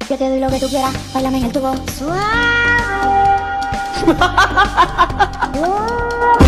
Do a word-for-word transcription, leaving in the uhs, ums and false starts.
Yo te doy lo que tú quieras, bailame en el tubo. Suave.